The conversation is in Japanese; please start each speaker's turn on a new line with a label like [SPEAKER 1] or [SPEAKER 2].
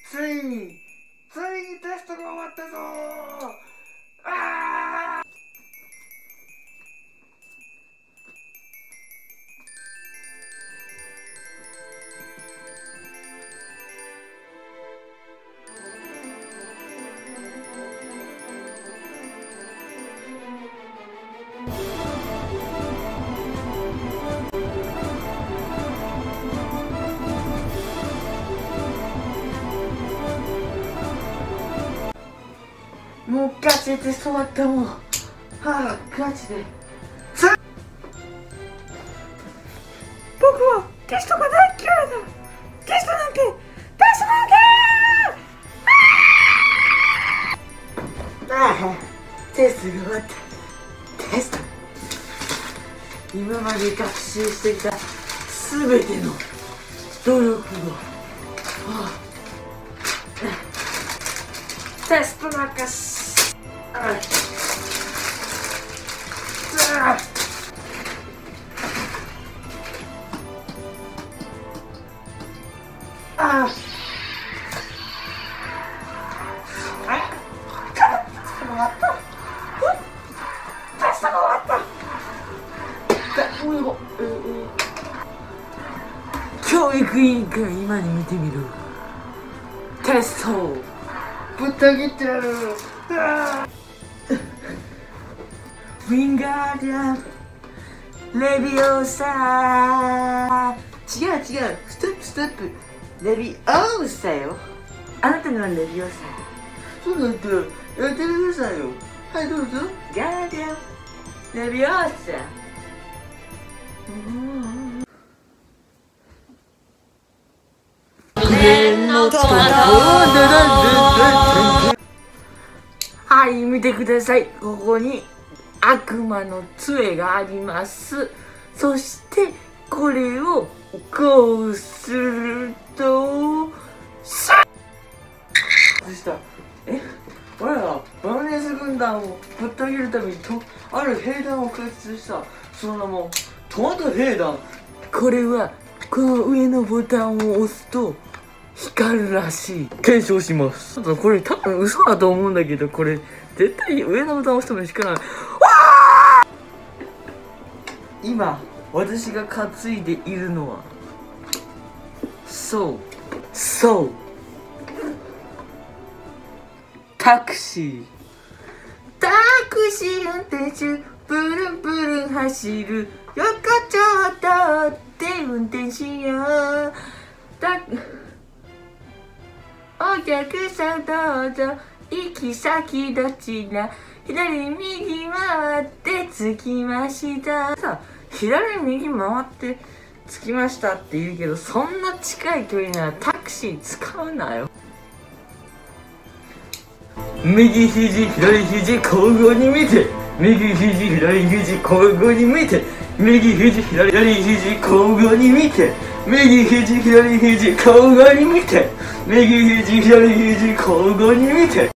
[SPEAKER 1] ついにテストが終わったぞー。あーもうガチでテスト終わったもん。はあ、ガチで。僕はテストが大嫌いだ。テストなんて出すなんて。ああ、テストが終わった。テスト。今まで学習してきたすべての努力を、テストなんか教育委員会、今に見てみる。テストをぶった切ってやる。ウィンガーディアンレビオーサー。違うステップレビオーサーよ。あなたのはレビオーサー。そうなんだ、やってくださいよ。はい、どうぞ。ガーディアンレビオーサー。はい、見てください。ここに悪魔の杖があります。そしてこれをこうするとそしたら俺らバロネス軍団をぶった切るためにある兵団を開発した。その名もトマト兵団。これはこの上のボタンを押すと光るらしい。検証します。これ多分嘘だと思うんだけど、これ絶対上のボタンを押しても光らない。今私が担いでいるのはそうタクシー運転手、ブルンブルン走る横丁を通って運転しよう。お客さんどうぞ、行き先どちら、左右回って着きました。さあ、左右回って着きましたって言うけど、そんな近い距離ならタクシー使うなよ。右肘左肘交互に見て、右肘左肘交互に見て、右肘左肘交互に見て、右肘左肘交互に見て、右肘左肘交互に見て。